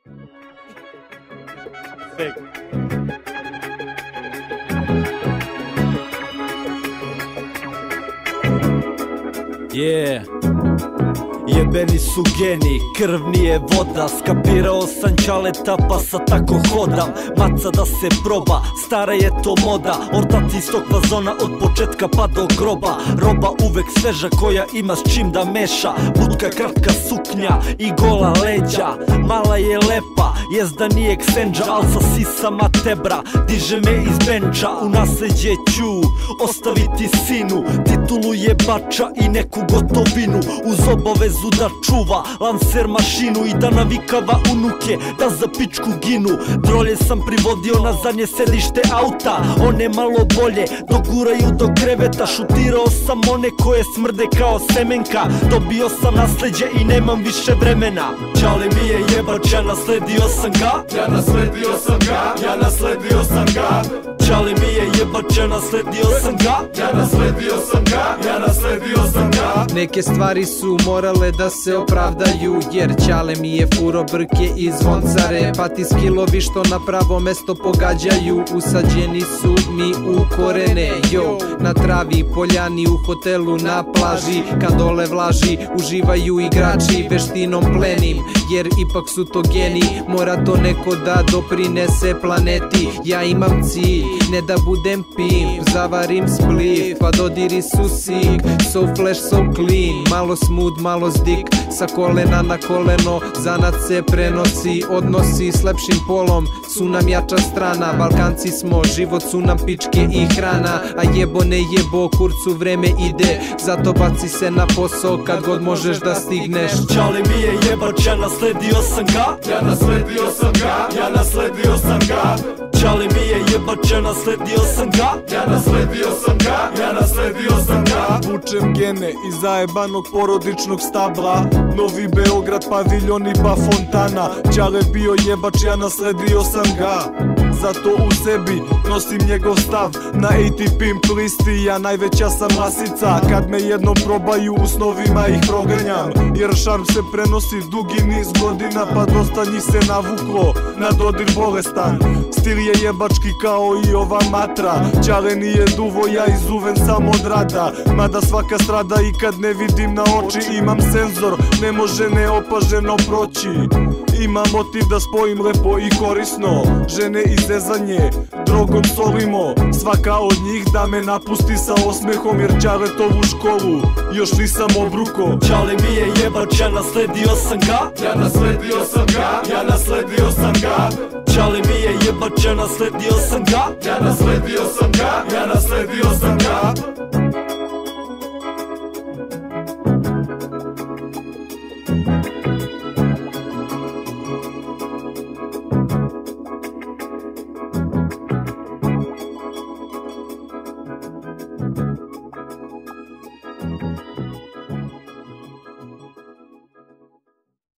Jebeni su geni, krv nije voda. Skapirao sam ćaleta pa sad tako hodam. Maca da se proba, stara je to moda. Ortac iz tog vazona od početka pa do groba. Roba uvek sveža koja ima s čim da meša. Butka, kratka suknja i gola leđa. Mala je lepa, jezda nije ksenđa, al sa sisama tebra diže me iz benča. U nasleđe ću ostaviti sinu titulu jebača i neku gotovinu, uz obavezu da čuva lancer mašinu i da navikava unuke da za pičku ginu. Drolje sam privodio na zadnje sedište auta, one malo bolje doguraju do kreveta. Šutirao sam one koje smrde kao semenka. Dobio sam nasleđe i nemam više vremena. Čale mi je jebač, ja nasledio sam ga. Ja nasledio sam ga, ja nasledio sam ga. Čale mi je jebač, ja nasledio sam ga. Ja nasledio sam ga, ja nasledio sam ga. Neke stvari su morale da se opravdaju, jer ćale mi je furo brke i zvoncare. Pa ti skillovi što na pravo mesto pogađaju, usađeni su mi u korene. Jo, na travi, poljani, u hotelu, na plaži. Kad dole vlaži, uživaju igrači, veštinom plenim, jer ipak su to geni. Mora to neko da doprinese planeti. Ja imam cilj, ne da budem pimp, zavarim spliv, pa dodiri su sik. So flash, so clean, malo smooth, malo zdik. Sa kolena na koleno, zanat se prenosi. Odnosi s lepšim polom su nam jača strana. Balkanci smo, život su nam pičke i hrana. A jebo ne jebo, kurcu vreme ide, zato baci se na posao kad god možeš da stigneš. Čale mi je jebač, ja nasledio sam ga. Ja nasledio sam ga, ja nasledio sam ga. Čale mi je jebač, ja nasledio sam ga. Ja nasledio sam ga, ja nasledio sam ga. Vučem gene iz zajebanog porodičnog stabla. Novi Beograd, paviljoni pa fontana. Ćale bio jebač, ja nasledio sam ga. Zato u sebi nosim njegov stav. Na ATP listi ja najveća sam rasica. Kad me jednom probaju u snovima ih proganjam, jer šarm se prenosi dugi niz godina, pa dosta njih se navuklo na dodir bolestan. Stil je jebački kao i ova matra. Ćale nije duvo, ja izuven sam od rada. Mada svaka strada i kad ne vidim na oči. Imam senzor, ne može neopaženo proći. Imam motiv da spojim lepo i korisno. Žene i zezanje, drogom solimo. Svaka od njih da me napusti sa osmehom, jer ćaletovu školu još nisam obruko. Čale mi je jebač, ja nasledio sam ga. Ja nasledio sam ga, ja nasledio sam ga. Čale mi je jebač, ja nasledio sam ga. Ja nasledio sam ga, ja nasledio